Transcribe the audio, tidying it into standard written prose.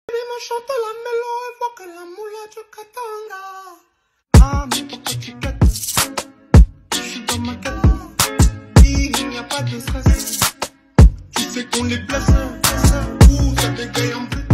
Baby me chante la mélo, il faut que la moula du katanga. Ah, mais pourquoi tu cates? Je suis dans ma quête. Il n'y a pas de stress. Tu sais qu'on les place. Ouh, ça bégaye en plus.